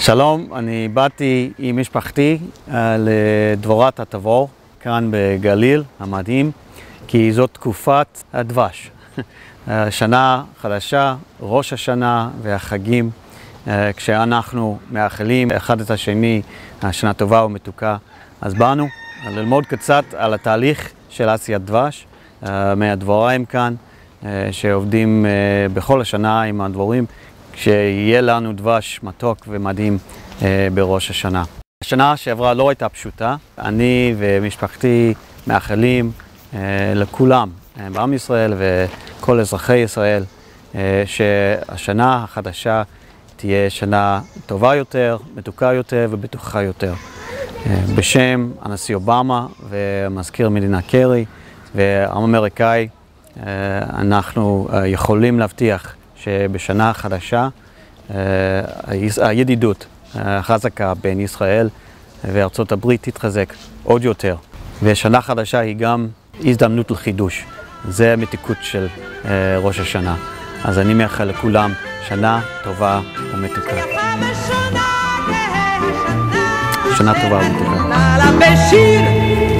שלום, אני באתי עם משפחתי לדבורת התבור, כאן בגליל המדהים, כי זאת תקופת הדבש. שנה חדשה, ראש השנה והחגים, כשאנחנו מאחלים אחד את השני, שנה טובה ומתוקה. אז באנו ללמוד קצת על התהליך של עשיית דבש, מהדבוראים כאן, שעובדים בכל השנה עם הדבורים, כשיהיה לנו דבש מתוק ומדהים בראש השנה. השנה שעברה לא הייתה פשוטה. אני ומשפחתי מאחלים לכולם, בעם ישראל וכל אזרחי ישראל, שהשנה החדשה תהיה שנה טובה יותר, מתוקה יותר ובטוחה יותר. בשם הנשיא אובמה ומזכיר המדינה קרי והעם האמריקאי, אנחנו יכולים להבטיח שבשנה חדשה הידידות החזקה בין ישראל וארצות הברית תתחזק עוד יותר. ושנה חדשה היא גם הזדמנות לחידוש. זה המתיקות של ראש השנה. אז אני מאחל לכולם שנה טובה ומתוקה. שנה טובה ומתוקה.